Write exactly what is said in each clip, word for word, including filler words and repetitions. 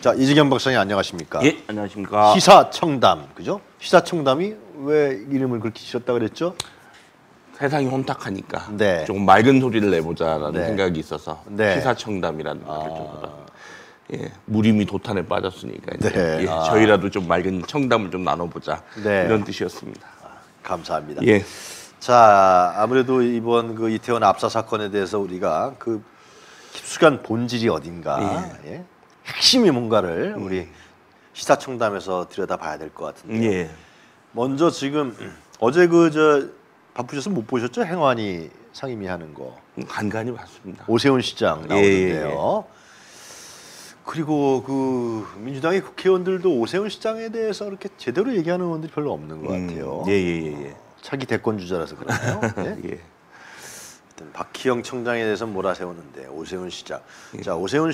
자, 이재경 박사님 안녕하십니까? 예, 안녕하십니까? 시사청담, 그죠? 시사청담이 왜 이름을 그렇게 지었다 그랬죠? 세상이 혼탁하니까 네. 조금 맑은 소리를 내보자라는 네. 생각이 있어서 네. 시사청담이라는 아. 말을 좀 하다. 예, 무림이 도탄에 빠졌으니까 이제 네. 예, 아. 저희라도 좀 맑은 청담을 좀 나눠보자 네. 이런 뜻이었습니다. 감사합니다. 예, 자, 아무래도 이번 그 이태원 압사 사건에 대해서 우리가 그 깊숙한 본질이 어딘가, 예. 핵심이 뭔가를 우리 시사청담에서 들여다봐야 될 것 같은데. 예, 먼저 지금 어제 그 저 바쁘셔서 못 보셨죠? 행안위 상임위하는 거. 간간히 봤습니다. 오세훈 시장 예, 나오는데요. 그리고 그 민주당의 국회의원들도 오세훈 시장에 대해서 그렇게 제대로 얘기하는 의원들이 별로 없는 것 같아요. 음, 예, 예, 예, 예. 차기 대권 주자라서 그러나요? 네? 예. 하여튼 박희영 청장에 대해서 몰아세우는데 오세훈 시장. 자, 오세훈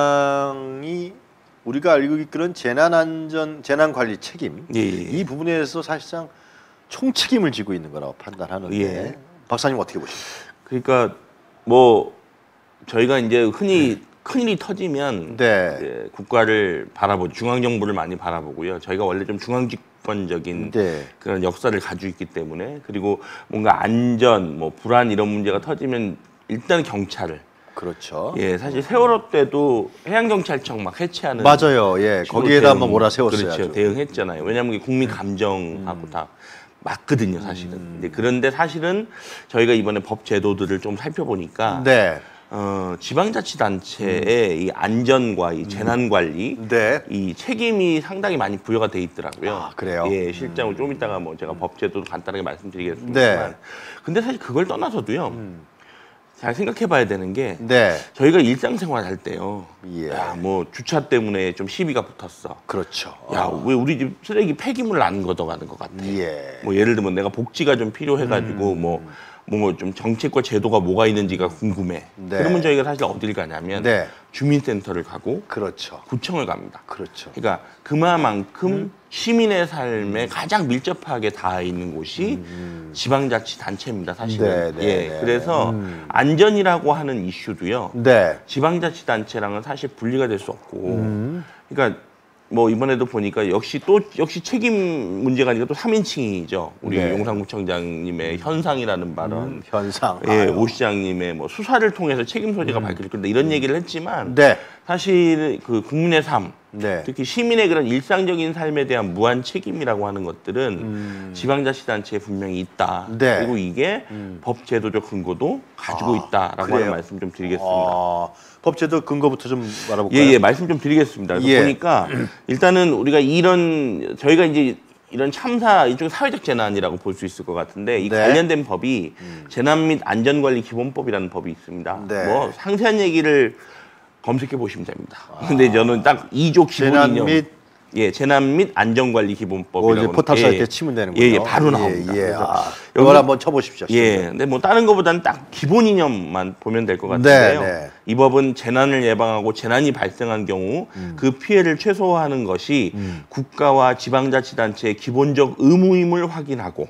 시장이 우리가 알고 있기로는 재난안전 재난관리 책임 예, 예. 이 부분에서 사실상 총책임을 지고 있는 거라고 판단하는데 예. 박사님 어떻게 보십니까? 그러니까 뭐 저희가 이제 흔히 큰일이 터지면 네. 예, 국가를 바라보고 중앙 정부를 많이 바라보고요. 저희가 원래 좀 중앙 집권적인 네. 그런 역사를 가지고 있기 때문에 그리고 뭔가 안전, 뭐 불안 이런 문제가 터지면 일단 경찰을 그렇죠. 예 사실 세월호 때도 해양경찰청 막 해체하는 맞아요. 예, 식으로 거기에다 대응, 한번 몰아세웠어요. 그렇죠. 아주. 대응했잖아요. 왜냐하면 이게 국민 감정하고 음. 다 맞거든요, 사실은. 근데 그런데 사실은 저희가 이번에 법 제도들을 좀 살펴보니까 네. 어, 지방자치단체의 이 안전과 이 재난관리 네. 이 책임이 상당히 많이 부여가 돼 있더라고요. 아, 그래요? 예, 실장으로 좀 이따가 뭐 제가 법제도 간단하게 말씀드리겠습니다만. 네. 근데 사실 그걸 떠나서도요. 잘 생각해봐야 되는 게 네. 저희가 일상생활 할 때요. 예. 야, 뭐 주차 때문에 좀 시비가 붙었어. 그렇죠. 야, 왜 우리 집 쓰레기 폐기물 안 걷어가는 것 같아. 예. 뭐 예를 들면 내가 복지가 좀 필요해가지고 뭐 뭐 좀 정책과 제도가 뭐가 있는지가 궁금해. 네. 그러면 저희가 사실 어딜 가냐면 네. 주민센터를 가고 그렇죠. 구청을 갑니다. 그렇죠. 그러니까 그만큼 시민의 삶에 가장 밀접하게 닿아 있는 곳이 지방자치단체입니다, 사실은. 네, 네, 예, 네, 그래서 음. 안전이라고 하는 이슈도요. 네. 지방자치단체랑은 사실 분리가 될 수 없고, 음. 그러니까 뭐 이번에도 보니까 역시 또 역시 책임 문제가 아니라 또 삼 인칭이죠. 우리 네. 용산구청장님의 현상이라는 발언, 음, 현상. 예, 아유. 오 시장님의 뭐 수사를 통해서 책임 소재가 밝혀질 건데 이런 얘기를 했지만 네. 사실 그 국민의 삶, 네. 특히 시민의 그런 일상적인 삶에 대한 무한 책임이라고 하는 것들은 음. 지방자치단체에 분명히 있다. 네. 그리고 이게 법 제도적 근거도 가지고 있다라고 그래요? 하는 말씀 좀 드리겠습니다. 아, 법제도 근거부터 좀 알아볼까요? 예, 예, 말씀 좀 드리겠습니다. 그래서 예. 보니까 일단은 우리가 이런 저희가 이제 이런 참사 일종의 사회적 재난이라고 볼 수 있을 것 같은데 이 네. 관련된 법이 재난 및 안전관리 기본법이라는 법이 있습니다. 네. 뭐 상세한 얘기를 검색해 보시면 됩니다. 근데 저는 딱 이 조 기본 재난 이념 및 예, 재난 및 안전관리 뭐 기본법이라고 이제 포탈 사이트 예, 치면 되는군요. 예, 예, 바로 나옵니다. 예, 예. 그래서 아, 여기- 이걸 한번 쳐보십시오. 예, 근데 뭐 다른 것보다는 딱 기본 이념만 보면 될 것 같은데요. 네, 네. 이 법은 재난을 예방하고 재난이 발생한 경우 그 피해를 최소화하는 것이 국가와 지방자치단체의 기본적 의무임을 확인하고,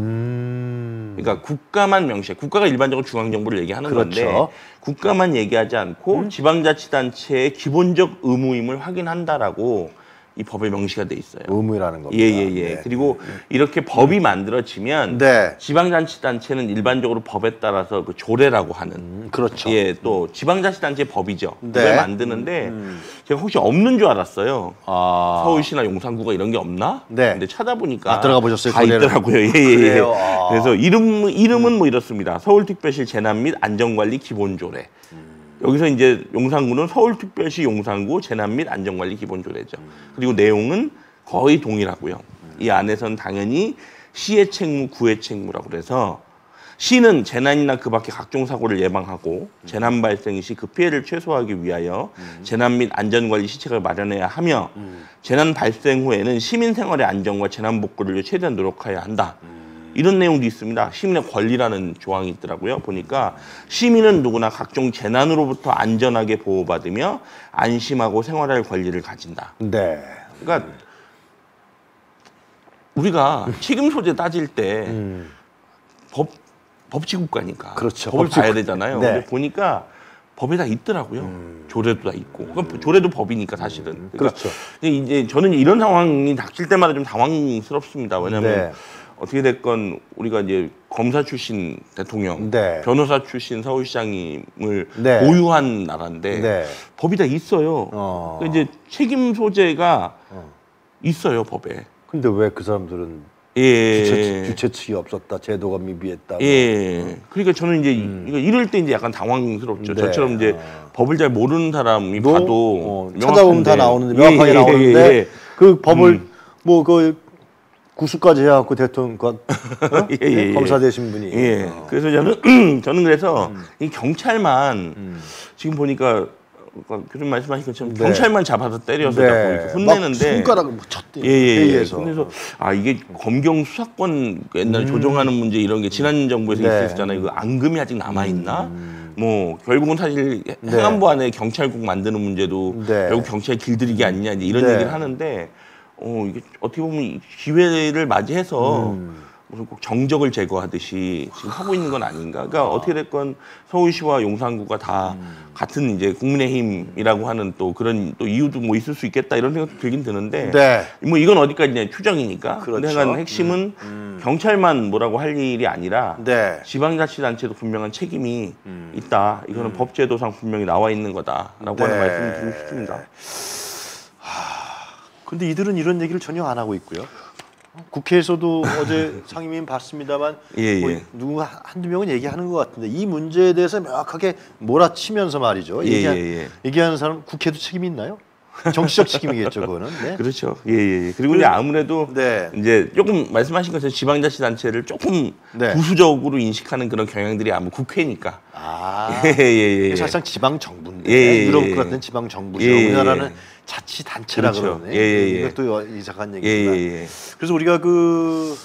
음. 그러니까 국가만 명시해. 국가가 일반적으로 중앙정부를 얘기하는 그렇죠. 건데 국가만 얘기하지 않고 지방자치단체의 기본적 의무임을 확인한다라고 이 법에 명시가 돼 있어요. 의무라는 겁니다. 예, 예, 예. 네. 그리고 이렇게 법이 만들어지면 네. 지방자치단체는 일반적으로 법에 따라서 그 조례라고 하는 음, 그렇죠. 예, 또 지방자치단체 법이죠. 네. 그걸 만드는데 제가 혹시 없는 줄 알았어요. 아. 서울시나 용산구가 이런 게 없나? 네. 근데 찾아보니까 아, 들어가 보셨어요, 다 조례를? 있더라고요. 예, 예, 예. 그래요? 아. 그래서 이름 이름은 뭐 이렇습니다. 서울특별시 재난 및 안전관리 기본조례. 여기서 이제 용산구는 서울특별시 용산구 재난 및 안전관리 기본조례죠. 그리고 내용은 거의 동일하고요. 이 안에서는 당연히 시의 책무, 구의 책무라고 그래서 시는 재난이나 그 밖의 각종 사고를 예방하고 재난 발생 시 그 피해를 최소화하기 위하여 재난 및 안전관리 시책을 마련해야 하며 재난 발생 후에는 시민 생활의 안전과 재난 복구를 위해 최대한 노력해야 한다. 이런 내용도 있습니다. 시민의 권리라는 조항이 있더라고요. 보니까 시민은 누구나 각종 재난으로부터 안전하게 보호받으며 안심하고 생활할 권리를 가진다. 네. 그러니까 우리가 책임 소재 따질 때 법, 법치국가니까 그렇죠. 법을 법치국. 봐야 되잖아요. 네. 근데 보니까 법에 다 있더라고요. 음. 조례도 다 있고. 그러니까 조례도 법이니까 사실은. 그러니까 그렇죠. 이제 저는 이런 상황이 닥칠 때마다 좀 당황스럽습니다. 왜냐하면 네. 어떻게 됐건 우리가 이제 검사 출신 대통령, 네. 변호사 출신 서울시장님을 네. 보유한 나라인데 네. 법이 다 있어요. 어. 그러니까 이제 책임 소재가 어. 있어요 법에. 근데 왜 그 사람들은 예. 주체, 주체 측이 없었다, 제도가 미비했다. 예. 그러니까 저는 이제 음. 이거 이럴 때 이제 약간 당황스럽죠. 네. 저처럼 이제 어. 법을 잘 모르는 사람이 너, 봐도 어, 찾아보면 다 나오는데 명확하게 예, 예, 나오는데 예, 예. 그 법을 음. 뭐 그 구수까지 해갖고 대통령 어? 예, 예, 예. 검사 되신 분이. 예. 어. 그래서 저는 저는 그래서 음. 이 경찰만 음. 지금 보니까 교수님 말씀하신 것처럼 네. 경찰만 잡아서 때려서 네. 자꾸 이렇게 혼내는데 막 손가락을 뭐 쳤대. 예, 예, 예. 회의에서. 그래서 아 이게 검경 수사권 옛날에 음. 조정하는 문제 이런 게 지난 정부에서 네. 있었잖아요. 그 앙금이 아직 남아 있나? 음. 뭐 결국은 사실 네. 행안부 안에 경찰국 만드는 문제도 네. 결국 경찰 길들이기 아니냐 이제 이런 네. 얘기를 하는데 어 이게 어떻게 보면 이 기회를 맞이해서 음. 무슨 꼭 정적을 제거하듯이 지금 하고 있는 건 아닌가? 그러니까 어떻게 됐건 서울시와 용산구가 다 음. 같은 이제 국민의힘이라고 하는 또 그런 또 이유도 뭐 있을 수 있겠다 이런 생각도 들긴 드는데 네. 뭐 이건 어디까지냐 추정이니까. 그렇죠. 근데 하여간 핵심은 음. 경찰만 뭐라고 할 일이 아니라 네. 지방자치단체도 분명한 책임이 음. 있다. 이거는 법제도상 분명히 나와 있는 거다라고 네. 하는 말씀을 드리고 싶습니다. 근데 이들은 이런 얘기를 전혀 안 하고 있고요. 국회에서도 어제 상임위원 봤습니다만 예, 뭐 예. 누구 한두 명은 얘기하는 것 같은데 이 문제에 대해서 명확하게 몰아치면서 말이죠. 예, 얘기하, 예, 예. 얘기하는 사람 국회도 책임이 있나요? 정치적 책임이겠죠, 그거는. 네. 그렇죠. 예, 예. 예. 그리고 이제 아무래도 네. 이제 조금 말씀하신 것처럼 지방자치단체를 조금 네. 부수적으로 인식하는 그런 경향들이 아무 국회니까. 아, 예, 예, 예. 사실상 지방 정부인데 예, 예, 유럽 예. 같은 지방 정부죠. 예, 예, 우리나라는 예. 자치단체라 그렇죠. 그러네. 예, 예, 예. 이것도 이상한 예, 얘기지만. 예, 예. 그래서 우리가 그,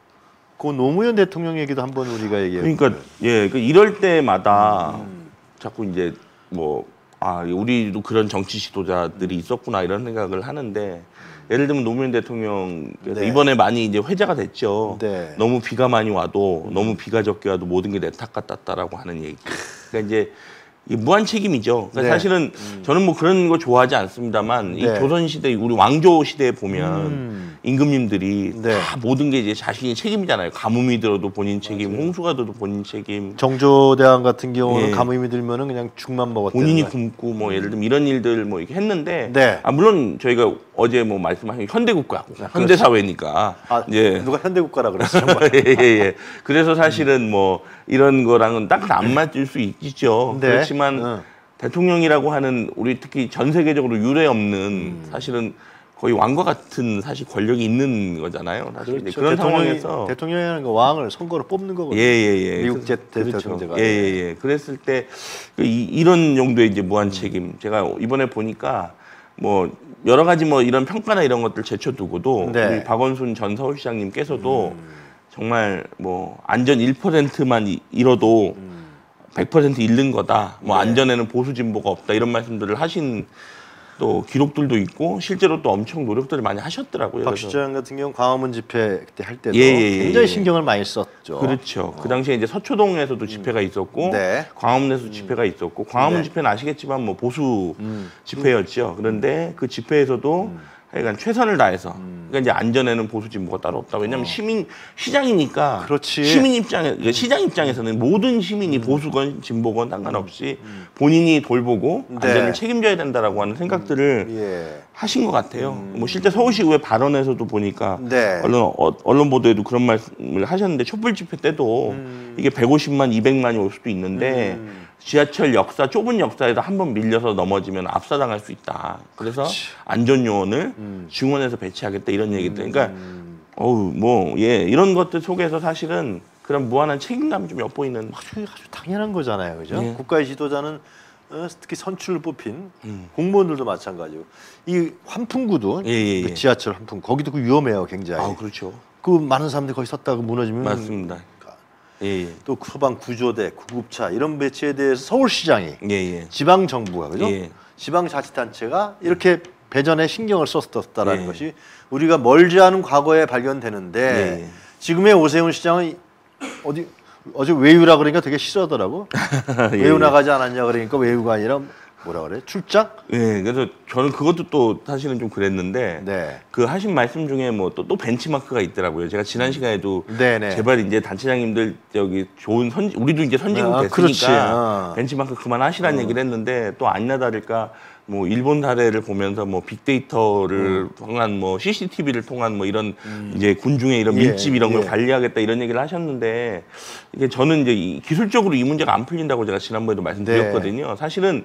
그 노무현 대통령 얘기도 한번 우리가 얘기해. 그러니까 예, 그 이럴 때마다 음. 자꾸 이제 뭐 아, 우리도 그런 정치 지도자들이 있었구나 이런 생각을 하는데 예를 들면 노무현 대통령께서 네. 이번에 많이 이제 회자가 됐죠. 네. 너무 비가 많이 와도 너무 비가 적게 와도 모든 게 내 탓 같았다라고 하는 얘기. 그러니까 이제 이 무한 책임이죠. 그러니까 네. 사실은 저는 뭐 그런 거 좋아하지 않습니다만 이 네. 조선 시대 우리 왕조 시대에 보면 음. 임금님들이 네. 다 모든 게 이제 자신이 책임이잖아요. 가뭄이 들어도 본인 책임, 홍수가 들어도 본인 책임. 정조대왕 같은 경우는 예. 가뭄이 들면은 그냥 죽만 먹었대. 본인이 굶고 뭐 예를 들면 이런 일들 뭐 이렇게 했는데 네. 아 물론 저희가 어제 뭐 말씀하신 현대국가고 현대 사회니까 아, 이제 누가 현대국가라 그랬어 정말. 예, 예, 예. 그래서 사실은 뭐 이런 거랑은 딱 안 맞을 수 있죠. 네. 그렇지만 응. 대통령이라고 하는 우리 특히 전 세계적으로 유례 없는 음. 사실은 거의 왕과 같은 사실 권력이 있는 거잖아요. 사실 이제 그렇죠. 그런 대통령이, 상황에서 대통령이라는 거 왕을 선거로 뽑는 거거든요. 예예예. 예, 미국 대, 대, 그렇죠. 대통령제가. 예예예. 예. 그랬을 때 그 이, 이런 정도의 이제 무한 책임. 제가 이번에 보니까 뭐 여러 가지 뭐 이런 평가나 이런 것들 제쳐두고도 네. 우리 박원순 전 서울시장님께서도 정말 뭐 안전 일 퍼센트만 이- 잃어도 백 퍼센트 잃는 거다. 뭐 네. 안전에는 보수 진보가 없다. 이런 말씀들을 하신 또 기록들도 있고 실제로 또 엄청 노력들을 많이 하셨더라고요. 박 그래서 시장 같은 경우 광화문 집회 그때 할 때도 예, 예, 예, 굉장히 예. 신경을 많이 썼죠. 그렇죠. 그 당시에 이제 서초동에서도 집회가 있었고 네. 광화문에서 집회가 있었고 광화문 네. 집회는 아시겠지만 뭐 보수 음. 집회였죠. 그런데 그 집회에서도 하여간 최선을 다해서 그러니까 이제 안전에는 보수 진보가 따로 없다. 왜냐하면 시민 시장이니까 어. 그렇지. 시민 입장에 그러니까 시장 입장에서는 모든 시민이 음. 보수건 진보건 상관없이 본인이 돌보고 네. 안전을 책임져야 된다라고 하는 생각들을 예. 하신 것 같아요. 뭐 실제 서울시의회 발언에서도 보니까 네. 언론 어, 언론 보도에도 그런 말씀을 하셨는데 촛불 집회 때도 이게 백오십만, 이백만이 올 수도 있는데 음. 지하철 역사 좁은 역사에서 한 번 밀려서 넘어지면 압사당할 수 있다. 그래서 안전 요원을 음. 중원에서 배치하겠다 이런 얘기들. 그러니까 어우 뭐 예 이런 것들 속에서 사실은 그런 무한한 책임감이 좀 엿보이는. 아주, 아주 당연한 거잖아요, 그죠? 예. 국가의 지도자는 어, 특히 선출로 뽑힌 음. 공무원들도 마찬가지고 이 환풍구도 예, 예, 그 예. 지하철 환풍 거기도 그 위험해요, 굉장히. 아 그렇죠. 그 많은 사람들이 거기 섰다가 무너지면 맞습니다. 예, 예. 또 소방 구조대, 구급차 이런 배치에 대해서 서울시장이 예, 예. 지방 정부가 그죠? 예. 지방 자치단체가 이렇게 배전에 신경을 썼다라는 예. 것이 우리가 멀지 않은 과거에 발견되는데 예, 예. 지금의 오세훈 시장은 어디 어제 외유라 그러니까 되게 싫어하더라고. 예, 외유 나가지 않았냐 그러니까 외유가 아니라 뭐라 그래? 출장? 예, 그래서 저는 그것도 또 사실은 좀 그랬는데 네. 그 하신 말씀 중에 뭐 또 또 벤치마크가 있더라고요. 제가 지난 시간에도 네네. 제발 이제 단체장님들 저기 좋은 선 우리도 이제 선진국 아, 됐으니까 그렇지. 어. 벤치마크 그만하시라는 어. 얘기를 했는데 또 아니나 다를까 뭐 일본 사례를 보면서 뭐 빅데이터를 통한 뭐 씨씨티비를 통한 뭐 이런 음. 이제 군중의 이런 예, 밀집 이런 걸 예. 관리하겠다 이런 얘기를 하셨는데 이게 저는 이제 이 기술적으로 이 문제가 안 풀린다고 제가 지난번에도 말씀드렸거든요. 네. 사실은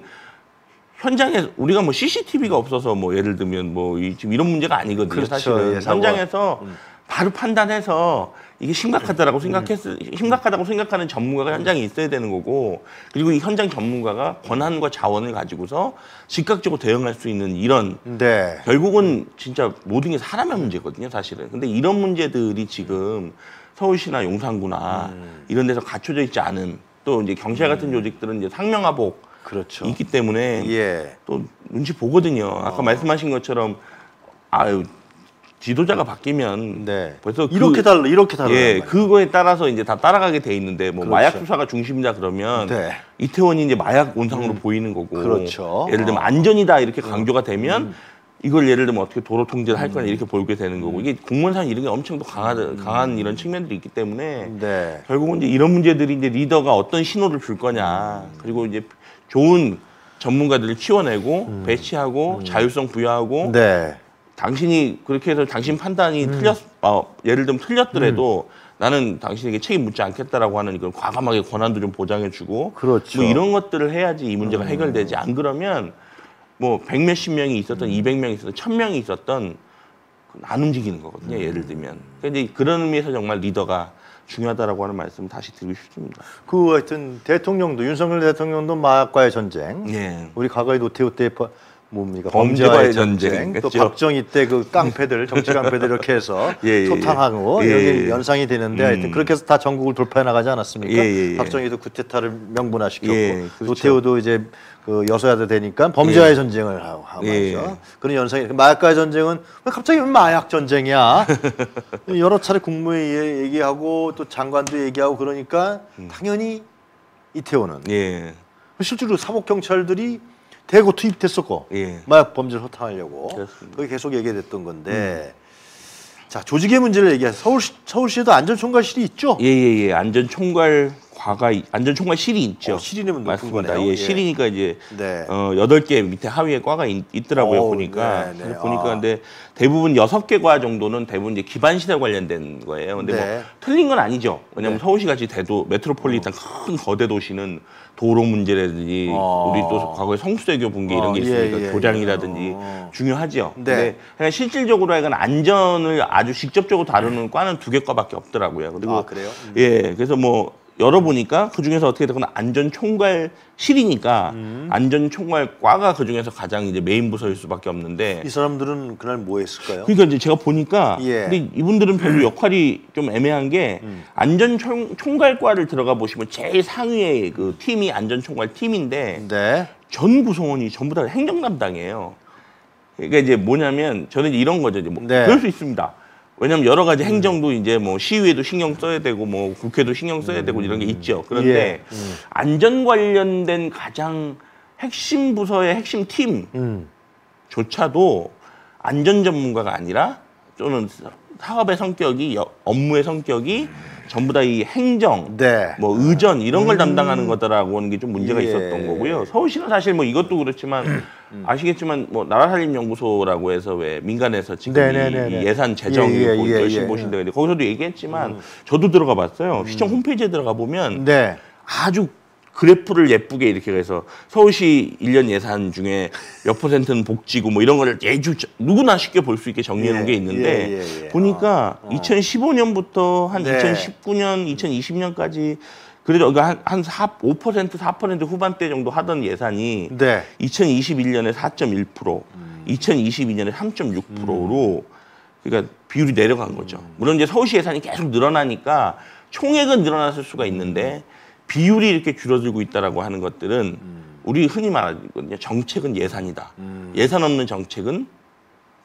현장에 우리가 뭐 씨씨티비가 없어서 뭐 예를 들면 뭐 이, 지금 이런 문제가 아니거든요. 그렇죠. 사실은 예, 사고가. 현장에서 바로 판단해서 이게 심각하다라고 생각했을 심각하다고 생각하는 전문가가 현장에 있어야 되는 거고 그리고 이 현장 전문가가 권한과 자원을 가지고서 즉각적으로 대응할 수 있는 이런 네. 결국은 진짜 모든 게 사람의 문제거든요, 사실은. 근데 이런 문제들이 지금 서울시나 용산구나 음. 이런 데서 갖춰져 있지 않은 또 이제 경찰 같은 조직들은 이제 상명하복 그렇죠. 있기 때문에 예. 또 눈치 보거든요. 아까 어. 말씀하신 것처럼 아유 지도자가 바뀌면 네. 벌써 이렇게 그, 달라 이렇게 달라. 예, 그거에 따라서 이제 다 따라가게 돼 있는데 뭐 그렇죠. 마약 수사가 중심이다 그러면 네. 이태원이 이제 마약 온상으로 보이는 거고 그렇죠. 예를 들면 어. 안전이다 이렇게 강조가 되면 이걸 예를 들면 어떻게 도로 통제를 할 거냐 이렇게 보게 되는 거고 이게 공무원상 이런 게 엄청 또 강한 강한 이런 측면들이 있기 때문에 네. 결국은 이제 이런 문제들이 이제 리더가 어떤 신호를 줄 거냐 그리고 이제 좋은 전문가들을 키워내고 배치하고 자율성 부여하고 네. 당신이 그렇게 해서 당신 판단이 틀렸 어, 예를 들면 틀렸더라도 나는 당신에게 책임 묻지 않겠다라고 하는 이건 과감하게 권한도 좀 보장해주고 그렇죠. 뭐 이런 것들을 해야지 이 문제가 해결되지 안 그러면 뭐 백 몇십 명이 있었던 이백 명이 있었던 천 명이 있었던 안 움직이는 거거든요. 예를 들면 그러니까 이제 그런 의미에서 정말 리더가 중요하다라고 하는 말씀 다시 드리고 싶습니다. 그 하여튼 대통령도 윤석열 대통령도 마약과의 전쟁. 예. 우리 과거의 노태우 때 버- 뭡니까 범죄와의 범죄와의 전쟁, 전쟁, 또 그렇죠. 박정희 때 그 깡패들 정치 깡패들 이렇게 해서 예, 예, 예. 소탕하고 예, 여기 예. 연상이 되는데 음. 하여튼 그렇게 해서 다 전국을 돌파해 나가지 않았습니까? 예, 예, 예. 박정희도 쿠데타를 명분화시켰고 예, 그렇죠. 노태우도 이제 그 여소야대 되니까 범죄와의 예. 전쟁을 하고 하고 예. 하죠. 그런 연상이 마약과의 전쟁은 왜 갑자기 왜 마약 전쟁이야? 여러 차례 국무회의에 얘기하고 또 장관도 얘기하고 그러니까 당연히 이태원은 예. 실제로 사복 경찰들이 대거 투입됐었고 예. 마약 범죄를 소탕하려고 그렇습니다. 그게 계속 얘기됐던 건데 자 조직의 문제를 얘기해 서울시 서울시에도 안전총괄실이 있죠. 예예예 안전총괄과가 이- 안전총괄실이 있죠. 어, 실이면 높은 맞습니다. 거네요. 예, 예. 실이니까 이제 네. 어 여덟 개 밑에 하위에 과가 있, 있더라고요 어우, 보니까 네, 네. 그래서 보니까 아. 근데 대부분 여섯 개 과 정도는 대부분 이제 기반 시설 관련된 거예요. 근데 네. 뭐 틀린 건 아니죠. 왜냐면 네. 서울시 같이 대도 메트로폴리탄 큰 거대 도시는 도로 문제라든지 어. 우리 또 과거에 성수대교 붕괴 이런 게 어, 있으니까 예, 예, 교량이라든지 예. 어. 중요하죠. 네. 근데 그냥 실질적으로 하여간 안전을 아주 직접적으로 다루는 과는 두 개 과밖에 없더라고요. 그리고 아, 그래요? 음. 예, 그래서 뭐 열어보니까 그 중에서 어떻게 되거나 안전총괄실이니까 음. 안전총괄과가 그 중에서 가장 이제 메인 부서일 수밖에 없는데. 이 사람들은 그날 뭐 했을까요? 그러니까 이제 제가 보니까 예. 근데 이분들은 별로 역할이 좀 애매한 게 음. 안전총괄과를 들어가 보시면 제일 상위의 그 팀이 안전총괄 팀인데 네. 전 구성원이 전부 다 행정 담당이에요. 그러니까 이제 뭐냐면 저는 이제 이런 거죠. 이제 뭐 네. 그럴 수 있습니다. 왜냐면 여러 가지 행정도 이제 뭐 시의회도 신경 써야 되고 뭐 국회도 신경 써야 되고 이런 게 있죠. 그런데 예. 음. 안전 관련된 가장 핵심 부서의 핵심 음. 팀조차도 안전 전문가가 아니라 또는 사업의 성격이 여- 업무의 성격이 전부 다 이 행정, 네. 뭐 의전 이런 걸 담당하는 거다라고 하는 게 좀 문제가 예. 있었던 거고요. 서울시는 사실 뭐 이것도 그렇지만 아시겠지만 뭐 나라살림연구소라고 해서 왜 민간에서 지금 이, 네네네네. 이 예산 재정 예, 예, 보- 예, 열심히 예. 보신다고 했는데 거기서도 얘기했지만 저도 들어가 봤어요. 시청 홈페이지에 들어가 보면 네. 아주 그래프를 예쁘게 이렇게 해서 서울시 일 년 예산 중에 몇 퍼센트는 복지고 뭐 이런 거를 예주 누구나 쉽게 볼 수 있게 정리해 놓은 예, 게 있는데 예, 예, 예. 보니까 어, 어. 이천십오 년부터 한 네. 이천십구 년, 이천이십 년까지 그래도 한, 한 사, 오 퍼센트, 사 퍼센트 후반대 정도 하던 예산이 네. 이천이십일 년에 사 점 일 퍼센트, 이천이십이 년에 삼 점 육 퍼센트로 그러니까 비율이 내려간 거죠. 물론 이제 서울시 예산이 계속 늘어나니까 총액은 늘어났을 수가 있는데 비율이 이렇게 줄어들고 있다라고 하는 것들은 우리 흔히 말하거든요. 정책은 예산이다. 예산 없는 정책은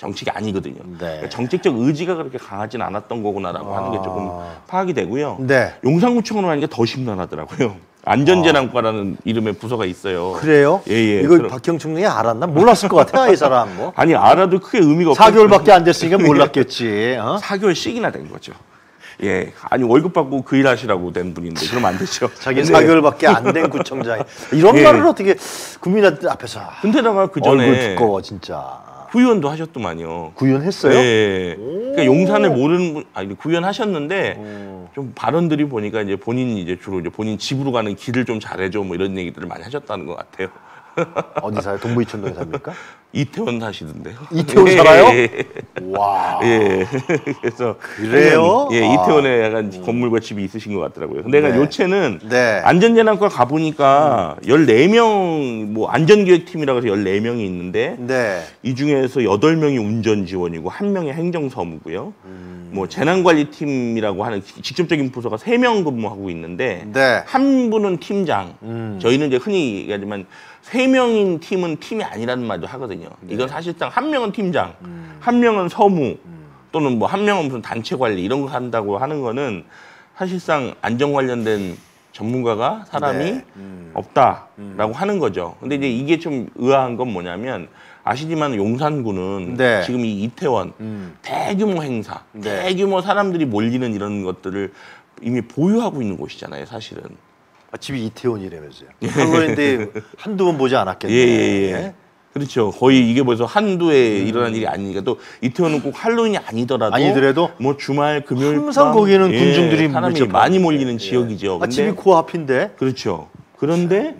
정책이 아니거든요. 네. 그러니까 정책적 의지가 그렇게 강하진 않았던 거구나라고 아. 하는 게 조금 파악이 되고요. 네. 용산구청으로 하니까 더 심란하더라고요. 안전재난과라는 이름의 부서가 있어요. 그래요? 예, 예. 이거 그럼- 박형충이 알았나? 몰랐을 것 같아, 이 사람. 뭐. 아니 알아도 크게 의미가 없어요. 사 개월밖에 안 됐으니까 몰랐겠지. 어? 사 개월씩이나 된 거죠. 예, 아니 월급 받고 그 일 하시라고 된 분인데 그러면 안 되죠. 자기 근데- 사 개월밖에 안 된 구청장이 이런 예. 말을 어떻게 국민들 앞에서 근데다가 그 얼굴 전에 두꺼워 진짜. 구의원도 하셨더만요. 구현했어요? 예. 그러니까 용산을 모르는 분, 아니 구현하셨는데 오. 좀 발언들이 보니까 이제 본인이 이제 주로 이제 본인 집으로 가는 길을 좀 잘해줘 뭐 이런 얘기들을 많이 하셨다는 것 같아요. 어디 사요? 동부이천동에 삽니까? 이태원 사시던데요. 이태원 예, 살아요? 예, 와. 예. 그래서 그래요? 예, 아. 이태원에 약간 건물과 집이 있으신 것 같더라고요. 근데 내가 네. 요체는 네. 안전재난과 가보니까 열네 명 뭐 안전기획팀이라고 해서 열네 명이 있는데 네. 이 중에서 여덟 명이 운전 지원이고 한 명이 행정서무고요. 음. 뭐 재난관리팀이라고 하는 기- 직접적인 부서가 세 명 근무하고 있는데 네. 한 분은 팀장. 음. 저희는 이제 흔히 얘기하지만 세 명인 팀은 팀이 아니라는 말도 하거든요. 네. 이건 사실상 한 명은 팀장, 음. 한 명은 서무, 또는 뭐 한 명은 무슨 단체 관리 이런 거 한다고 하는 거는 사실상 안전 관련된 전문가가 사람이 네. 음. 없다라고 하는 거죠. 근데 이제 이게 좀 의아한 건 뭐냐면 아시지만 용산구는 네. 지금 이 이태원 음. 대규모 행사, 네. 대규모 사람들이 몰리는 이런 것들을 이미 보유하고 있는 곳이잖아요, 사실은. 아, 집이 이태원이라면서요. 할로윈데 한두 번 보지 않았겠네. 예, 예, 예. 그렇죠. 거의 이게 벌써 한두에 일어난 일이 아니니까 또 이태원은 꼭 할로윈이 아니더라도 아니더라도 뭐 주말 금요일 항상 밤, 거기에는 예, 군중들이 사람이 밀접하고. 많이 몰리는 예. 지역이죠. 아, 근데 집이 코앞인데. 그렇죠. 그런데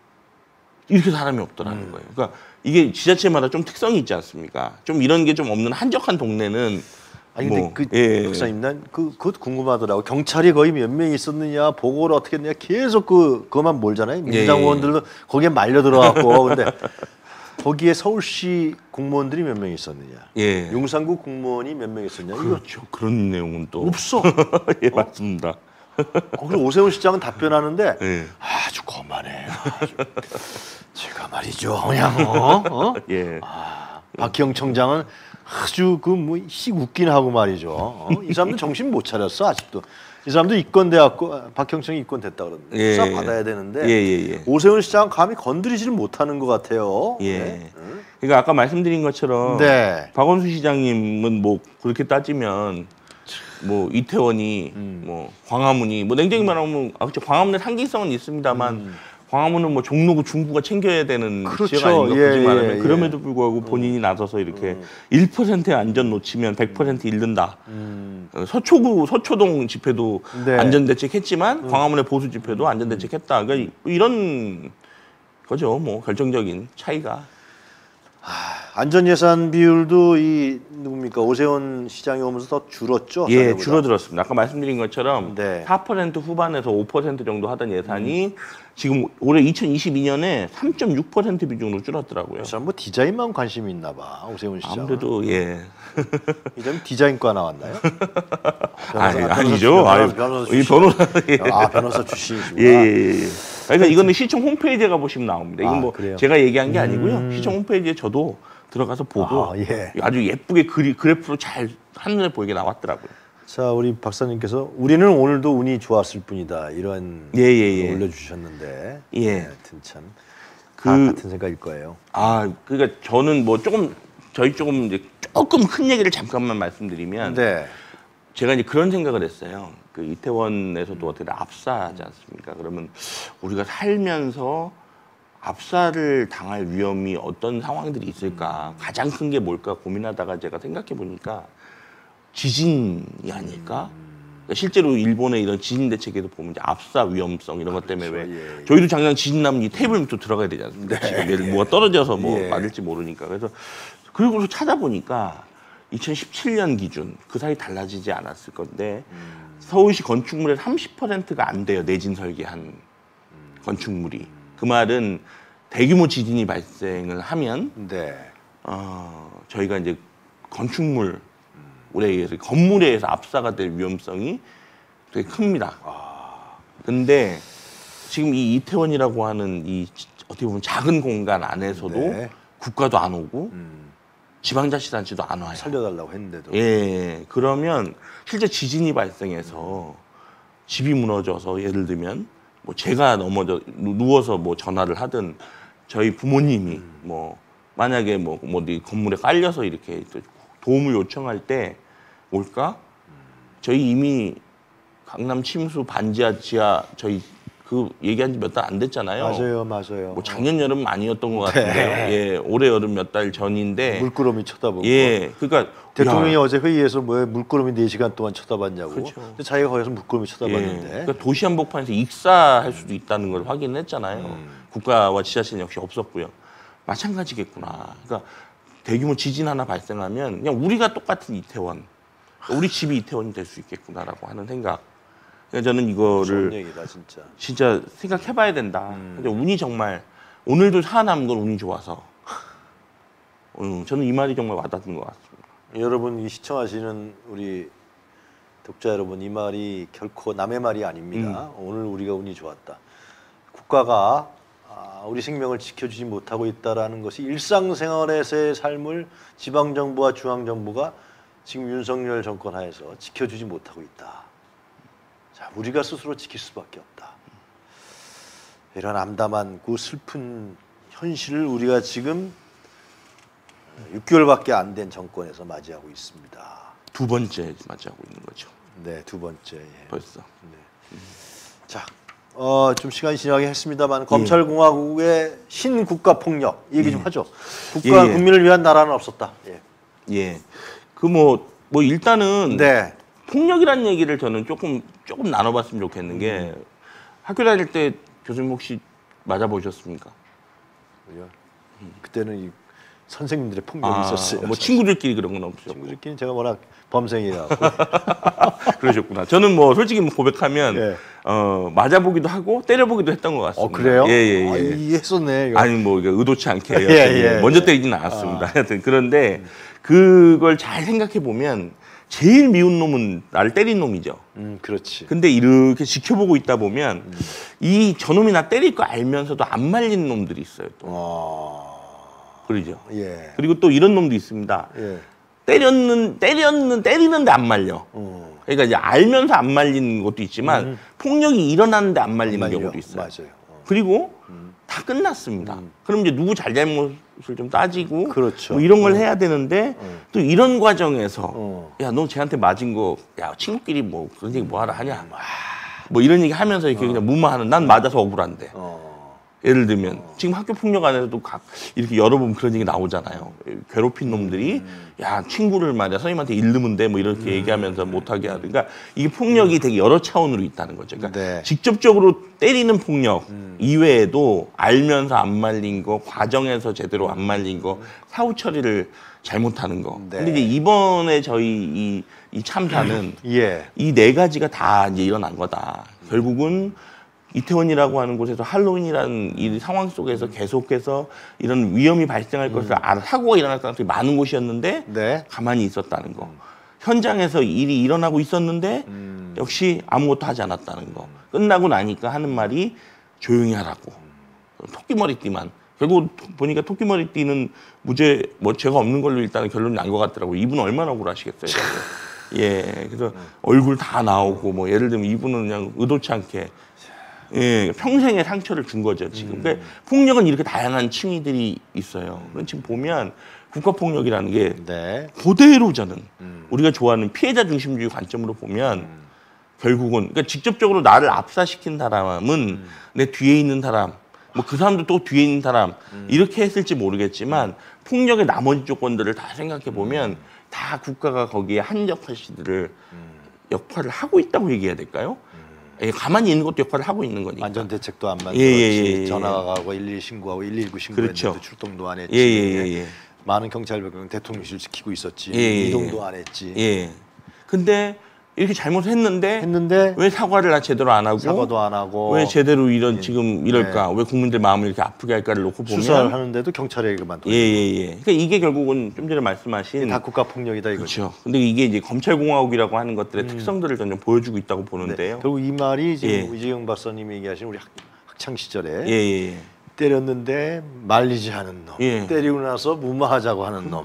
이렇게 사람이 없더라는 거예요. 그러니까 이게 지자체마다 좀 특성이 있지 않습니까? 좀 이런 게 좀 없는 한적한 동네는 아니 근데 뭐, 그 예. 박사님 난그 그것 궁금하더라고. 경찰이 거의 몇 명 있었느냐, 보고를 어떻게 했느냐 계속 그 그것만 몰잖아요. 예, 민주당 의원들도 거기에 말려 들어갔고 근데 거기에 서울시 공무원들이 몇 명 있었느냐, 예. 용산구 공무원이 몇 명 있었냐 이거 그렇죠. 그런 내용은 또 없어. 예, 맞습니다. 거기서 오세훈 시장은 답변하는데 예. 아주 거만해. 아주. 제가 말이죠, 그냥 어? 어? 예. 박희영 청장은 아주 그뭐씩 웃긴 하고 말이죠. 어? 이 사람도 정신 못 차렸어 아직도. 이 사람도 입건 돼갖고 박형청이 입건 됐다 그러는데 예. 수사 받아야 되는데 예, 예, 예. 오세훈 시장 감히 건드리지를 못하는 것 같아요. 예. 네. 그러니까 아까 말씀드린 것처럼 네. 박원순 시장님은 뭐 그렇게 따지면 뭐 이태원이 음. 뭐 광화문이 뭐 냉정히 말하면 아 그렇죠. 광화문에 상징성은 있습니다만 광화문은 뭐 종로구 중구가 챙겨야 되는 음. 그렇죠. 지역 아닌가 예, 굳이 말하면 예, 예. 그럼에도 불구하고 본인이 나서서 이렇게 음. 일 퍼센트의 안전 놓치면 백 퍼센트 잃는다. 음. 어, 서초구 서초동 집회도 네. 음. 안전대책했지만 광화문의 보수 집회도 안전대책했다. 그러니까 이런 거죠. 뭐 결정적인 차이가. 안전 예산 비율도 이 누굽니까 오세훈 시장이 오면서 더 줄었죠. 예, 전에보다. 줄어들었습니다. 아까 말씀드린 것처럼 네. 사 퍼센트 후반에서 오 퍼센트 정도 하던 예산이 지금 올해 이천이십이 년에 삼 점 육 퍼센트 비중으로 줄었더라고요. 이 사람 뭐 디자인만 관심이 있나 봐. 오세훈 시장. 아무래도 예. 이 사람 디자인과 나왔나요? 아니, 변호사, 아니죠. 변호사, 아유, 변호사 이 출신. 변호사 예. 아 변호사 출신이시구나. 예, 예, 예. 그러니까 이거는 시청 홈페이지에 가보시면 나옵니다. 이건 아, 뭐 그래요? 제가 얘기한 게 아니고요. 음. 시청 홈페이지에 저도 들어가서 보고 아, 예. 아주 예쁘게 그리, 그래프로 잘 한눈에 보이게 나왔더라고요. 자 우리 박사님께서 우리는 오늘도 운이 좋았을 뿐이다 이런 예, 예, 예. 거 올려주셨는데 예. 네, 하여튼 참 그- 다 같은 생각일 거예요. 아, 그러니까 저는 뭐 조금 저희 조금 이제 조금 큰 얘기를 잠깐만 말씀드리면 네. 제가 이제 그런 생각을 했어요. 그 이태원에서도 어떻게 압사하지 않습니까? 그러면 우리가 살면서 압사를 당할 위험이 어떤 상황들이 있을까? 가장 큰 게 뭘까 고민하다가 제가 생각해 보니까 지진이 아닐까? 그러니까 실제로 일본의 이런 지진 대책에도 보면 이제 압사 위험성 이런 것 때문에 왜 예, 예. 저희도 작년 지진 나면 이 테이블 밑으로 들어가야 되지 않습니까? 지금 예를 뭐가 떨어져서 뭐 예. 맞을지 모르니까 그래서 그리고 찾아보니까 이천십칠 년 기준 그 사이 달라지지 않았을 건데 서울시 건축물의 삼십 퍼센트가 안 돼요. 내진 설계한 건축물이. 그 말은 대규모 지진이 발생을 하면 네. 어, 저희가 이제 건축물에 의해서 건물에 의해서 압사가 될 위험성이 되게 큽니다. 근데 지금 이 이태원이라고 하는 이 어떻게 보면 작은 공간 안에서도 네. 국가도 안 오고 음. 지방자치단체도 안 와요. 살려달라고 했는데도. 예, 그러면 실제 지진이 발생해서 집이 무너져서 예를 들면 뭐 제가 넘어져 누- 누워서 뭐 전화를 하든 저희 부모님이 뭐 만약에 뭐 어디 건물에 깔려서 이렇게 또 도움을 요청할 때 올까? 저희 이미 강남 침수 반지하 지하 저희 그 얘기한 지 몇 달 안 됐잖아요. 맞아요, 맞아요. 뭐 작년 여름 아니었던 것 같은데요. 예, 올해 여름 몇 달 전인데. 물끄러미 쳐다보고. 예, 그러니까 대통령이 야, 어제 회의에서 왜 물끄러미 네 시간 동안 쳐다봤냐고. 그렇죠. 근데 자기가 거기서 물끄러미 쳐다봤는데. 예, 그러니까 도시 한복판에서 익사할 수도 있다는 걸 확인했잖아요. 음. 국가와 지자체는 역시 없었고요. 마찬가지겠구나. 그러니까 대규모 지진 하나 발생하면 그냥 우리가 똑같은 이태원, 우리 집이 이태원이 될 수 있겠구나라고 하는 생각. 그러니까 저는 좋은 이거를 얘기다 진짜. 진짜 생각해봐야 된다. 음. 근데 운이 정말 오늘도 살아남은 건 운이 좋아서. 음, 저는 이 말이 정말 와닿는 것 같습니다. 여러분 이 시청하시는 우리 독자 여러분 이 말이 결코 남의 말이 아닙니다. 음. 오늘 우리가 운이 좋았다. 국가가 아, 우리 생명을 지켜주지 못하고 있다라는 것이 일상생활에서의 삶을 지방정부와 중앙정부가 지금 윤석열 정권 하에서 지켜주지 못하고 있다. 자, 우리가 스스로 지킬 수밖에 없다. 이런 암담한 그 슬픈 현실을 우리가 지금 육 개월밖에 안 된 정권에서 맞이하고 있습니다. 두 번째 맞이하고 있는 거죠. 네, 두 번째. 예. 벌써. 네. 자, 어, 좀 시간이 지나게 했습니다만 검찰공화국의 신국가 폭력 이 얘기 좀 하죠. 국가 예, 예. 국민을 위한 나라는 없었다. 예. 예. 그 뭐 뭐 일단은 네. 폭력이라는 얘기를 저는 조금 조금 나눠봤으면 좋겠는 게 학교 다닐 때 교수님 혹시 맞아 보셨습니까? 그래요? 그때는 이 선생님들의 폭력이 있었어요. 뭐 친구들끼리 그런 건 없죠. 친구들끼리는 제가 워낙 범생이라고. 그러셨구나. 저는 뭐 솔직히 뭐 고백하면 예. 어, 맞아보기도 하고 때려보기도 했던 것 같습니다. 어 그래요? 예예예. 아, 이 했었네. 이거. 아니 뭐 이게 의도치 않게 예, 예, 먼저 예. 때리진 않았습니다. 하여튼 그런데 그걸 잘 생각해 보면 제일 미운 놈은 나를 때린 놈이죠. 음, 그렇지. 근데 이렇게 지켜보고 있다 보면 이 저놈이 나 때릴 거 알면서도 안 말리는 놈들이 있어요. 또 어, 그러죠. 예, 그리고 또 이런 놈도 있습니다. 예. 때렸는 때렸는 때리는데 안 말려. 어, 그러니까 이제 알면서 안 말리는 것도 있지만 음. 폭력이 일어나는데 안 말리는 말려. 경우도 있어요. 맞아요. 어. 그리고 음. 다 끝났습니다. 그럼 이제 누구 잘잘못을 좀 따지고 그렇죠. 뭐 이런 걸 어. 해야 되는데 어. 또 이런 과정에서 어. 야 너 쟤한테 맞은 거 야 친구끼리 뭐 그런 얘기 뭐 하라 하냐 뭐 이런 얘기 하면서 이렇게 그냥 무마하는 난 맞아서 억울한데 어. 예를 들면 지금 학교 폭력 안에서도 각 이렇게 여러 번 그런 얘기 나오잖아요. 괴롭힌 놈들이 야 친구를 말이야 선생님한테 잃으면 돼 뭐 이렇게 얘기하면서 못하게 하는. 그러니까 이게 폭력이 되게 여러 차원으로 있다는 거죠. 그러니까 네. 직접적으로 때리는 폭력 이외에도 알면서 안 말린 거, 과정에서 제대로 안 말린 거, 사후 처리를 잘못하는 거. 네. 근데 이제 이번에 저희 이, 이 참사는 예. 이 네 가지가 다 이제 일어난 거다. 결국은 이태원이라고 하는 곳에서 할로윈이라는 이 상황 속에서 계속해서 이런 위험이 발생할 것을 알아 사고가 일어날 가능성이 많은 곳이었는데 네. 가만히 있었다는 거. 현장에서 일이 일어나고 있었는데 음. 역시 아무것도 하지 않았다는 거. 끝나고 나니까 하는 말이 조용히 하라고. 토끼머리띠만. 결국 보니까 토끼머리띠는 무죄, 뭐 죄가 없는 걸로 일단은 결론이 난 것 같더라고요. 이분은 얼마나 억울하시겠어요. 예, 그래서 얼굴 다 나오고 뭐 예를 들면 이분은 그냥 의도치 않게 예, 평생의 상처를 준 거죠, 지금. 그러니까 폭력은 이렇게 다양한 층위들이 있어요. 그럼 지금 보면 국가폭력이라는 게 네. 그대로 저는 음. 우리가 좋아하는 피해자 중심주의 관점으로 보면 결국은 그러니까 직접적으로 나를 압사시킨 사람은 내 뒤에 있는 사람, 뭐 그 사람도 또 뒤에 있는 사람 이렇게 했을지 모르겠지만 폭력의 나머지 조건들을 다 생각해 보면 다 국가가 거기에 한 역할들을 역할을 하고 있다고 얘기해야 될까요? 예, 가만히 있는 것도 역할을 하고 있는 거니까. 안전 대책도 안 만들었지. 예, 예, 예, 예. 전화가 가고 일일이 신고하고 일일구 신고했는데 그렇죠. 출동도 안 했지. 예, 예, 예, 예. 많은 경찰병은 대통령실 지키고 있었지. 예, 예, 이동도 예. 안 했지. 예. 근데 이렇게 잘못했는데 했는데 왜 사과를 나 제대로 안 하고 사과도 안 하고 왜 제대로 이런 지금 이럴까? 왜 국민들 마음을 이렇게 아프게 할까를 놓고 보면 수사를 하는데도 경찰에게만 돌리고. 예예예. 그러니까 이게 결국은 좀 전에 말씀하신 다 국가 폭력이다 이거죠. 그렇죠. 근데 이게 이제 검찰공화국이라고 하는 것들의 특성들을 좀 보여주고 있다고 보는데요. 네. 결국 이 말이 지금 예. 이재용 박사님이 얘기하신 우리 학, 학창 시절에 예예예. 때렸는데 말리지 않은 놈, 예. 때리고 나서 무마하자고 하는 놈,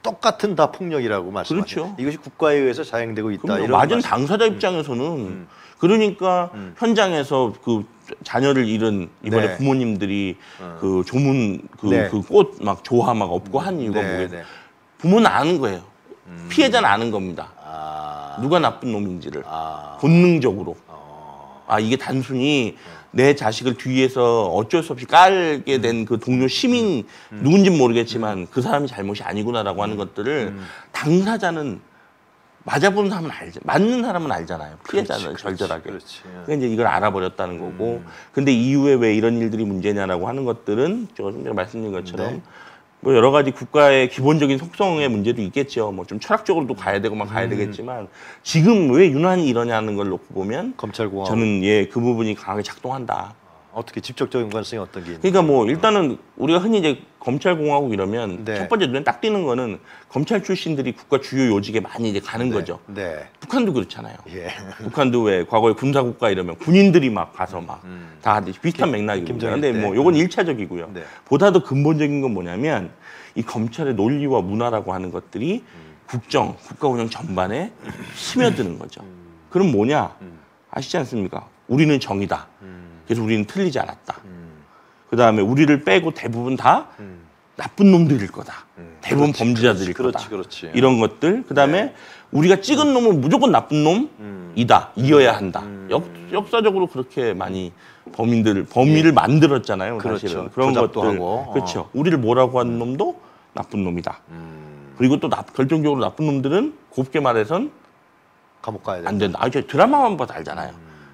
똑같은 다 폭력이라고 말씀하셨죠. 그렇죠. 이것이 국가에 의해서 자행되고 있다. 그럼요. 이런 맞은 말씀. 당사자 입장에서는 그러니까 현장에서 그 자녀를 잃은 이번에 네. 부모님들이 그 조문 네. 그 꽃 막 조화 막 없고 한 이유가 네, 뭐예요? 네. 부모는 아는 거예요. 피해자는 아는 겁니다. 아, 누가 나쁜 놈인지를 아, 본능적으로. 어, 아 이게 단순히 내 자식을 뒤에서 어쩔 수 없이 깔게 된 그 동료 시민 누군진 모르겠지만 그 사람이 잘못이 아니구나라고 하는 것들을 당사자는 맞아보는 사람은 알죠. 맞는 사람은 알잖아요. 피해자는 그렇지, 그렇지, 절절하게. 그렇지. 그러니까 이제 이걸 알아버렸다는 거고. 근데 이후에 왜 이런 일들이 문제냐라고 하는 것들은 제가 좀 전에 말씀드린 것처럼 네. 뭐 여러 가지 국가의 기본적인 속성의 문제도 있겠죠. 뭐 좀 철학적으로도 가야 되고 막 음. 가야 되겠지만 지금 왜 유난히 이러냐는 걸 놓고 보면 검찰공화국 저는 예 그 부분이 강하게 작동한다. 어떻게 직접적인 관성이 어떤 게 있나요? 그러니까 뭐 일단은 우리가 흔히 이제 검찰공화국 이러면 네. 첫 번째 눈에 딱 띄는 거는 검찰 출신들이 국가 주요 요직에 많이 이제 가는 거죠. 네. 북한도 그렇잖아요. 예. 북한도 왜 과거에 군사국가 이러면 군인들이 막 가서 막 다 비슷한 맥락이고. 김정일 근데 때. 뭐 요건 일차적이고요. 네. 보다 더 근본적인 건 뭐냐면 이 검찰의 논리와 문화라고 하는 것들이 국정, 국가 운영 전반에 스며드는 거죠. 그럼 뭐냐? 아시지 않습니까? 우리는 정의다. 그래서 우리는 틀리지 않았다. 그 다음에 우리를 빼고 대부분 다 나쁜 놈들일 거다. 대부분 그렇지, 범죄자들일 그렇지, 거다. 그렇지, 그렇지. 이런 것들. 그 다음에 우리가 찍은 놈은 무조건 나쁜 놈이다. 이어야 한다. 역, 역사적으로 그렇게 많이 범인들, 범위를 만들었잖아요. 그렇죠. 사실은. 그런 조작도 것들. 하고. 그렇죠. 우리를 뭐라고 하는 놈도 나쁜 놈이다. 그리고 또 나, 결정적으로 나쁜 놈들은 곱게 말해선 감옥 가야 돼. 안 된다. 아, 저 드라마만 봐도 알잖아요.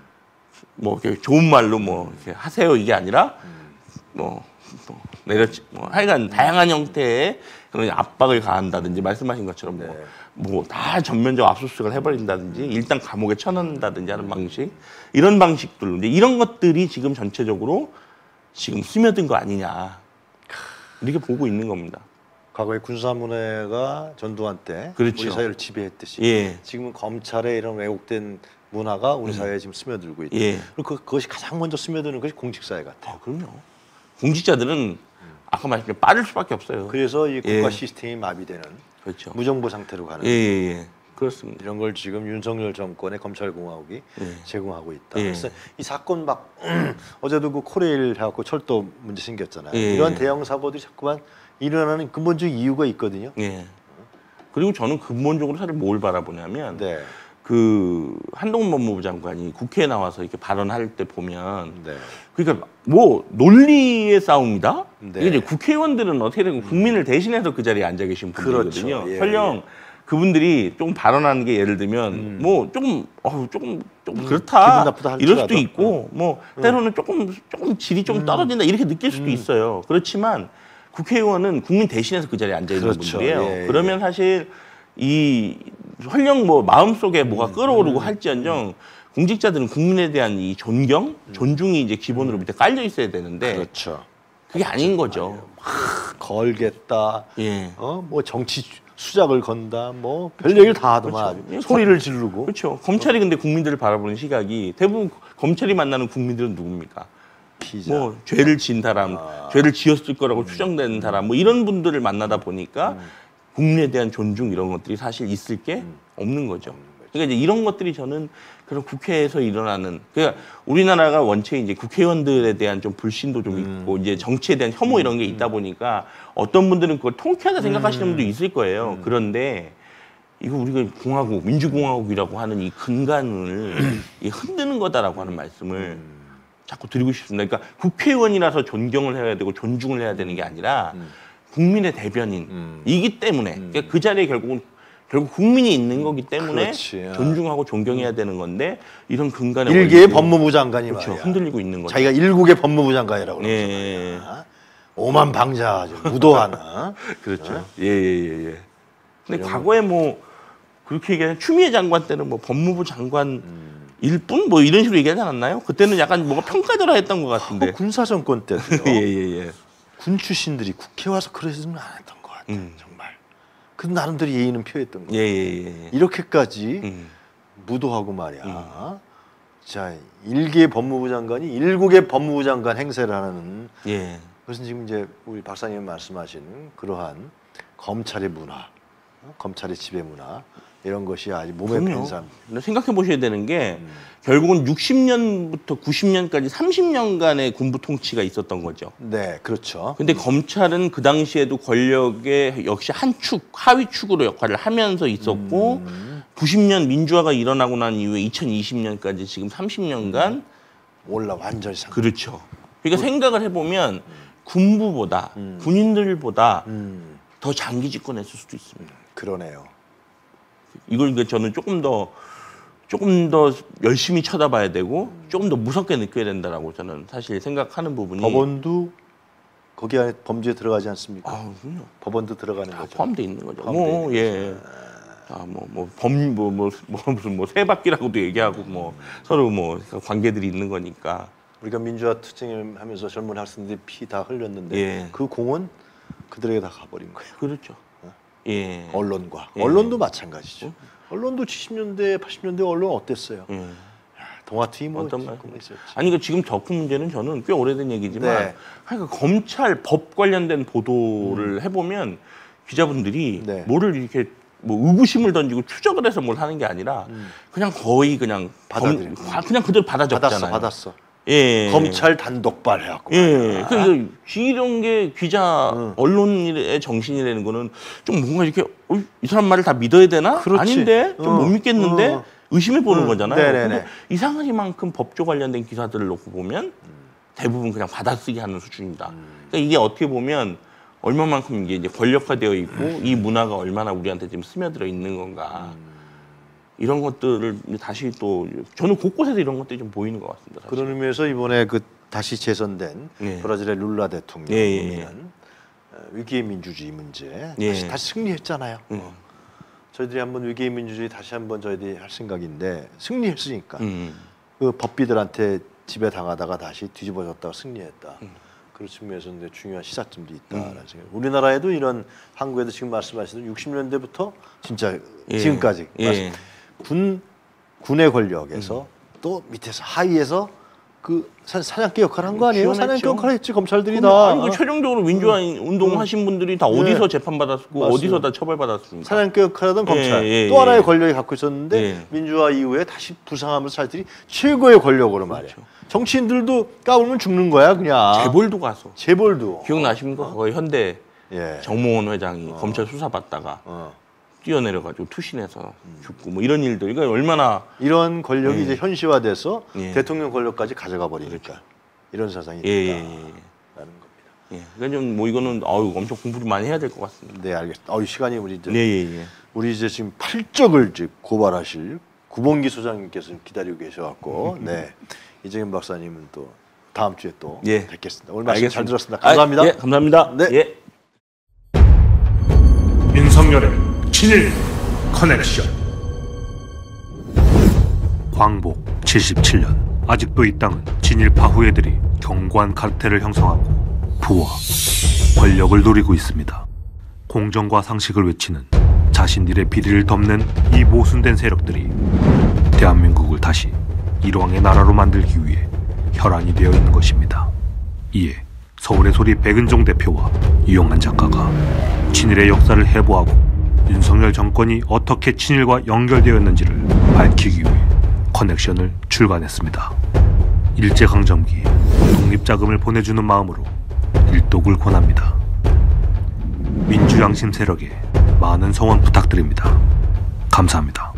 뭐 이렇게 좋은 말로 뭐 이렇게 하세요 이게 아니라 뭐, 뭐 내렸지 뭐 하여간 다양한 형태의 그런 압박을 가한다든지 말씀하신 것처럼 뭐 뭐 다 전면적 압수수색을 해버린다든지 일단 감옥에 쳐넣는다든지 하는 방식 이런 방식들 이제 이런 것들이 지금 전체적으로 지금 스며든 거 아니냐 이렇게 보고 있는 겁니다. 과거에 군사문화가 전두환 때 그렇죠. 우리 사회를 지배했듯이 예. 지금은 검찰의 이런 왜곡된 문화가 우리 사회에 지금 스며들고 있다. 예. 그리고 그, 그것이 가장 먼저 스며드는 것이 공직사회 같아요. 아, 그럼요. 공직자들은 아까 말했지만 빠를 수밖에 없어요. 그래서 이 국가 예. 시스템이 마비되는 그렇죠. 무정부 상태로 가는 예, 예, 예. 그렇습니다. 이런 걸 지금 윤석열 정권의 검찰공화국이 예. 제공하고 있다. 예. 그래서 이 사건 막 어제도 그 코레일 해갖고 철도 문제 생겼잖아요. 예. 이러한 대형 사고들이 자꾸만 일어나는 근본적인 이유가 있거든요. 예. 그리고 저는 근본적으로 사실 뭘 바라보냐면 네, 그 한동훈 법무부 장관이 국회에 나와서 이렇게 발언할 때 보면 네, 그러니까 뭐 논리의 싸움이다. 네. 이게 이제 국회의원들은 어떻게 되면 국민을 대신해서 그 자리에 앉아 계신 분들이거든요. 그렇죠. 예, 설령 그분들이 조금 발언하는 게 예를 들면 뭐 조금 어 조금 조금 그렇다 기분 나쁘다 이럴 수도 할지라도. 있고 뭐 때로는 조금 조금 질이 좀 떨어진다 이렇게 느낄 수도 있어요. 그렇지만 국회의원은 국민 대신해서 그 자리에 앉아 있는 그렇죠. 분들이에요. 예, 예. 그러면 사실 이 설령 뭐 마음속에 뭐가 끌어오르고 할지언정 공직자들은 국민에 대한 이 존경, 존중이 이제 기본으로 밑에 깔려 있어야 되는데 그렇죠. 그게 아닌 거죠. 걸겠다. 예. 어, 뭐 정치 수작을 건다. 뭐 별얘기를 다 하더만 그렇죠. 아주. 소리를 지르고. 그렇죠. 검찰이 근데 국민들을 바라보는 시각이 대부분 검찰이 만나는 국민들은 누굽니까? 피자. 뭐 죄를 지은 사람, 죄를 지었을 거라고 추정되는 사람, 뭐 이런 분들을 만나다 보니까 국민에 대한 존중 이런 것들이 사실 있을 게 없는 거죠. 그러니까 이제 이런 것들이 저는 그런 국회에서 일어나는 그러니까 우리나라가 원체 이제 국회의원들에 대한 좀 불신도 좀 있고 이제 정치에 대한 혐오 이런 게 있다 보니까 어떤 분들은 그걸 통쾌하다 생각하시는 분도 있을 거예요. 그런데 이거 우리가 공화국, 민주공화국이라고 하는 이 근간을 이 흔드는 거다라고 하는 말씀을 자꾸 드리고 싶습니다. 그러니까 국회의원이라서 존경을 해야 되고 존중을 해야 되는 게 아니라 국민의 대변인이기 때문에 그러니까 그 자리에 결국은 결국 국민이 있는 거기 때문에 그렇지. 존중하고 존경해야 되는 건데 이런 근간의 일개의 원리들이 법무부 장관이 그렇죠. 말이야. 흔들리고 있는 거죠. 자기가 일국의 법무부 장관이라고 그러면서 예. 말이야. 오만 방자 아주 무도하나. 그렇죠. 예예예 예, 예. 근데 과거에 뭐 그렇게 얘기하는 추미애 장관 때는 뭐 법무부 장관 일뿐 뭐 이런 식으로 얘기하지 않았나요? 그때는 약간 뭐가 평가절하 했던 것 같은데. 어, 군사 정권 때도요. 예예예. 예, 예. 군 출신들이 국회 와서 그러지는 않았던 것 같아. 음. 정말. 그 나름대로 예의는 표했던 거. 예예예. 예, 예. 이렇게까지 음. 무도하고 말이야. 자, 일개의 법무부 장관이 일국의 법무부 장관 행세를 하는 예. 그것은 지금 이제 우리 박사님 말씀하신 그러한 검찰의 문화, 어? 검찰의 지배 문화 이런 것이 아주 몸에 밴 사람. 생각해 보셔야 되는 게 음. 결국은 육십 년부터 구십 년까지 삼십 년간의 군부 통치가 있었던 거죠. 네, 그렇죠. 근데 음. 검찰은 그 당시에도 권력의 역시 한 축, 하위 축으로 역할을 하면서 있었고 음. 구십 년 민주화가 일어나고 난 이후에 이천이십 년까지 지금 삼십 년간 음. 올라 완전히 상. 그렇죠. 그러니까 그, 생각을 해보면 음. 군부보다 음. 군인들보다 음. 더 장기 집권했을 수도 있습니다. 그러네요. 이걸 저는 조금 더 조금 더 열심히 쳐다봐야 되고 음. 조금 더 무섭게 느껴야 된다라고 저는 사실 생각하는 부분이. 법원도 거기 안에 범죄에 들어가지 않습니까? 아, 그럼요. 법원도 들어가는 거죠. 포함돼 있는 거죠. 뭐 예. 아, 뭐, 뭐, 범, 뭐, 뭐, 뭐, 무슨, 뭐, 세바퀴라고도 얘기하고, 뭐, 음. 서로 뭐, 관계들이 있는 거니까. 우리가 민주화 투쟁을 하면서 젊은 학생들이 피 다 흘렸는데, 예. 그 공은 그들에게 다 가버린 거예요. 그렇죠. 어? 예. 언론과. 예. 언론도 마찬가지죠. 어? 언론도 칠십 년대, 팔십 년대 언론 어땠어요? 예. 동아트이 뭐 어떤 말? 있었지. 아니, 그 지금 더 큰 문제는 저는 꽤 오래된 얘기지만, 네. 그러니까 검찰 법 관련된 보도를 음. 해보면 기자분들이 네. 뭐를 이렇게 뭐 의구심을 던지고 추적을 해서 뭘 하는 게 아니라 음. 그냥 거의 그냥 받아들이고 검, 그냥 그대로 받아 적잖아요. 받았어, 받았어. 예. 검찰 단독발 해갖고. 예. 그래서 이런 게 기자 응. 언론의 정신이라는 거는 좀 뭔가 이렇게 어, 이 사람 말을 다 믿어야 되나? 그렇지. 아닌데 좀 못 응. 믿겠는데 응. 의심해 보는 응. 거잖아요. 네네네. 근데 이상하리만큼 법조 관련된 기사들을 놓고 보면 대부분 그냥 받아쓰기 하는 수준이다. 음. 그러니까 이게 어떻게 보면 얼마만큼 이게 이제 권력화되어 있고 음. 이 문화가 얼마나 우리한테 지금 스며들어 있는 건가. 음. 이런 것들을 다시 또 저는 곳곳에서 이런 것들이 좀 보이는 것 같습니다. 사실. 그런 의미에서 이번에 그 다시 재선된 예. 브라질의 룰라 대통령은 예, 예, 예. 위기의 민주주의 문제 예. 다시, 다시 승리했잖아요. 예. 어. 저희들이 한번 위기의 민주주의 다시 한번 저희들이 할 생각인데 승리했으니까 음. 그 법비들한테 지배당하다가 다시 뒤집어졌다가 승리했다. 음. 그런 측면에서 중요한 시사점도 있다라는 음. 생각. 우리나라에도 이런 한국에도 지금 말씀하신 육십 년대부터 진짜 예. 지금까지 예. 군 군의 권력에서 음. 또 밑에서 하위에서 그 사, 사냥개 역할을 한 거 아니에요? 지원했죠. 사냥개 역할을 했지 검찰들이 다. 다. 아니 그 최종적으로 민주화 음. 운동 하신 분들이 다 어디서 네. 재판 받았고 맞습니다. 어디서 다 처벌 받았습니까? 사냥개 역할하던 검찰 예, 예, 또 하나의 예. 권력이 갖고 있었는데 예. 민주화 이후에 다시 부상하면서 자기들이 최고의 권력으로 말이야. 그렇죠. 정치인들도 까불면 죽는 거야 그냥. 재벌도 가서. 재벌도. 기억나십니까? 어? 거의 현대 예. 정몽원 회장이 어. 검찰 수사 받다가 어. 뛰어내려가지고 투신해서 음. 죽고 뭐 이런 일들. 그러니까 얼마나 이런 권력이 예. 이제 현시화돼서 예. 대통령 권력까지 가져가 버리니까 그렇죠. 이런 사상이 예, 있다라는 예, 예. 겁니다. 예. 그러니까 좀 뭐 이거는 아유 엄청 공부를 많이 해야 될 것 같습니다. 네, 알겠습니다. 어, 시간이 우리 이제 네, 예, 예. 우리 이제 지금 팔적을 이제 고발하실 구봉기 소장님께서 기다리고 계셔갖고 네 이정현 박사님은 또 다음 주에 또 예. 뵙겠습니다. 오늘 말씀 잘 알겠습니다. 들었습니다. 감사합니다. 아, 예, 감사합니다. 네. 예. 윤석열의 친일 커넥션. 광복 칠십칠 년 아직도 이 땅은 친일파 후예들이 견고한 카르텔을 형성하고 부와 권력을 누리고 있습니다. 공정과 상식을 외치는 자신들의 비리를 덮는 이 모순된 세력들이 대한민국을 다시 일왕의 나라로 만들기 위해 혈안이 되어 있는 것입니다. 이에 서울의 소리 백은종 대표와 이용한 작가가 친일의 역사를 해부하고 윤석열 정권이 어떻게 친일과 연결되었는지를 밝히기 위해 커넥션을 출간했습니다. 일제강점기 독립자금을 보내주는 마음으로 일독을 권합니다. 민주양심 세력에 많은 성원 부탁드립니다. 감사합니다.